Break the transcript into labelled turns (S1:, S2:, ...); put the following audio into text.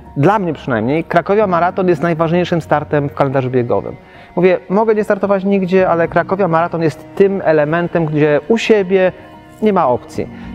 S1: dla mnie przynajmniej, Krakowia Maraton jest najważniejszym startem w kalendarzu biegowym. Mówię, mogę nie startować nigdzie, ale Krakowia Maraton jest tym elementem, gdzie u siebie nie ma opcji.